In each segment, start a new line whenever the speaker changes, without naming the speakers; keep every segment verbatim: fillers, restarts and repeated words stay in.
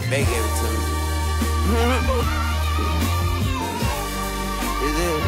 They gave it to me. Is it?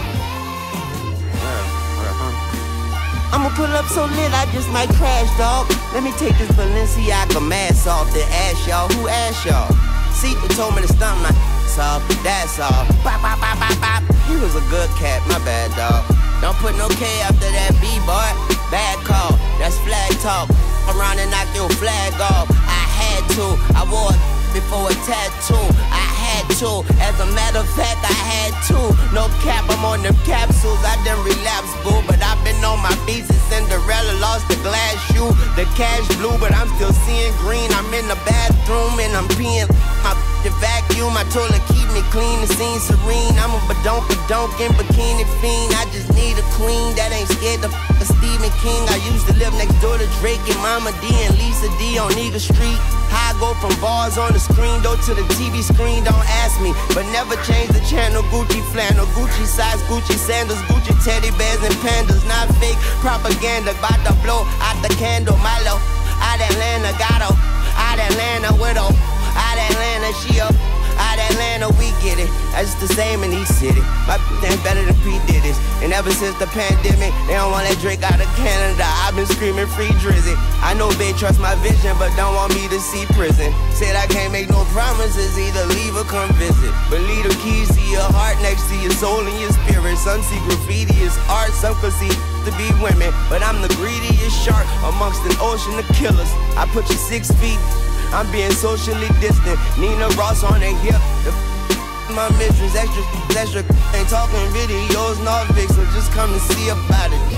I'ma pull up so lit, I just might crash, dog. Let me take this Balenciaga mask off, then ask y'all, who asked y'all? See, who told me to stomp my off, that's all. Bop, bop, bop, bop, bop. He was a good cat, my bad, dog. Don't put no K after that B, boy. Bad call, that's flag talk. Around and knock your flag off. I had to, I wore it before a tattoo. I had to, as a matter of fact, I had to. No cap, I'm on them capsules. I done relapsed, boo, but I've been on my feet since Cinderella lost the glass shoe. The cash blue, but I'm still seeing green. I'm in the bathroom and I'm peeing. My the vacuum, I told her keep me clean, the scene serene. I'm a badonk, badonk in bikini fiend. I just need a queen that ain't scared to f*** a Stephen King. I used to live next door to Drake and Mama D and Lisa D on Eagle Street. How I go from bars on the screen door to the T V screen, don't ask me. But never change the channel, Gucci flannel, Gucci size, Gucci sandals, Gucci teddy bears and pandas. Not fake propaganda, about to blow out the candle. Milo, out Atlanta, Gato, out Atlanta, widow. Out Atlanta, she up. Out Atlanta, we get it. That's just the same in each city. My ain't better than P. Diddy's. And ever since the pandemic, they don't want that Drake out of Canada. I've been screaming free Drizzy. I know they trust my vision, but don't want me to see prison. Said I can't make no promises, either leave or come visit. But leave the keys to your heart next to your soul and your spirit. Some see graffiti as art, some could see to be women. But I'm the greediest shark amongst an ocean of killers. I put you six feet. I'm being socially distant. Nina Ross on the hip. The f my mistress, extra, extra. Ain't talking videos, no Vic, so just come and see about it.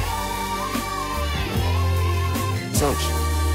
Don't you?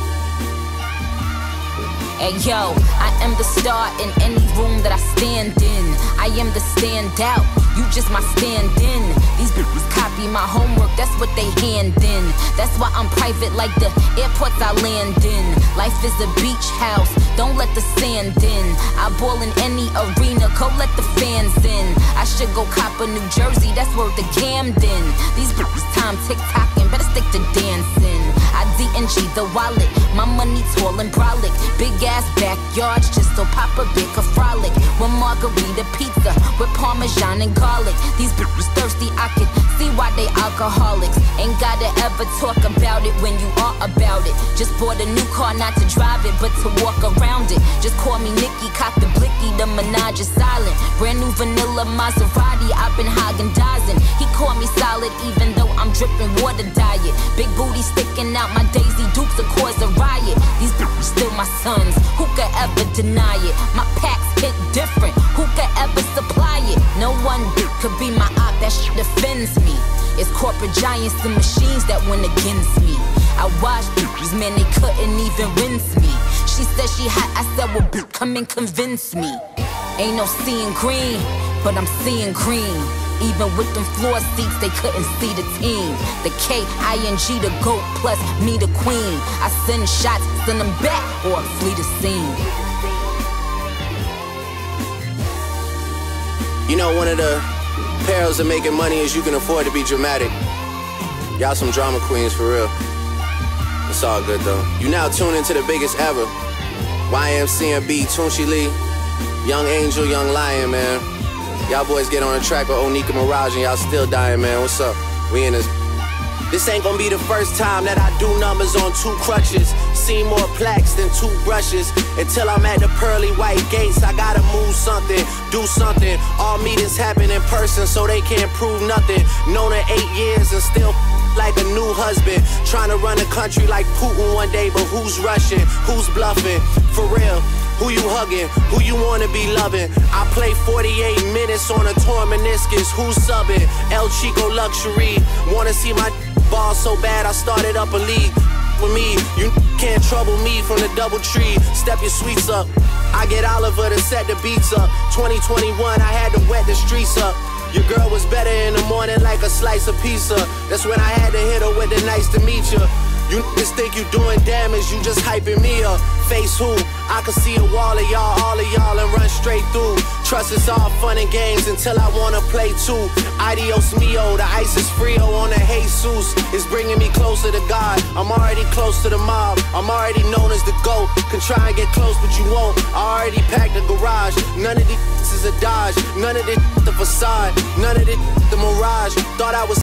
Hey yo, I am the star in any room that I stand in. I am the standout, you just my stand-in. These bitches copy my homework, that's what they hand in. That's why I'm private like the airports I land in. Life is a beach house, don't let the sand in. I ball in any arena, go let the fans in. I should go cop a New Jersey, that's worth the Camden. These bitches time tick-tocking, better stick to dancing. I D N G the wallet, my money tall and brolic. Big ass backyards just so Papa Big could frolic. One margarita pizza with Parmesan and garlic. These bitches thirsty, I can see why they alcoholics. Ain't gotta ever talk about it when you are about it. Just bought a new car, not to drive it, but to walk around it. Just call me Nikki, cock the blicky, the Minaj is silent. Brand new vanilla Maserati, I've been Haagen-Dazsin'. He called me solid even though I'm dripping water diet. Big booty sticking out, my Daisy Dukes will cause a riot. These bitches still my sons, who could ever deny it? My packs hit different, who could ever supply it? No one could be my op, that shit offends me. It's corporate giants and machines that went against me. I watched bitches, man, they couldn't even rinse me. She said she hot, I said, well, bitch, come and convince me. Ain't no seeing green, but I'm seeing green. Even with them floor seats, they couldn't see the team. The K I N G, the GOAT, plus me, the queen. I send shots, send them back, or flee the scene.
You know, one of the perils of making money is you can afford to be dramatic. Y'all some drama queens for real. It's all good though. You now tune into the biggest ever. Y M C and B, Tunchi Lee, Young Angel, Young Lion, man. Y'all boys get on the track with Onika Mirage and y'all still dying, man. What's up? We in this. This ain't gonna be the first time that I do numbers on two crutches. Seen more plaques than two brushes. Until I'm at the pearly white gates, I gotta move something, do something. All meetings happen in person, so they can't prove nothing. Known her eight years and still like a new husband. Trying to run the country like Putin one day, but who's rushing? Who's bluffing? For real. Who you hugging? Who you wanna be loving? I play forty-eight minutes on a torn meniscus. Who's subbing? El Chico Luxury. Wanna see my ball so bad I started up a league. With me, you can't trouble me from the double tree. Step your sweets up. I get Oliver to set the beats up. twenty twenty-one, I had to wet the streets up. Your girl was better in the morning like a slice of pizza. That's when I had to hit her with the nice to meet you. You niggas think you doing damage, you just hyping me up. Face who? I can see a wall of y'all, all of y'all, and run straight through. Trust is all fun and games until I wanna play too. Adios mio, the ice is frio on the Jesus. It's bringing me closer to God. I'm already close to the mob. I'm already known as the GOAT. Can try and get close, but you won't. I already packed the garage. None of these is a Dodge. None of this the facade. None of this the mirage. Thought I was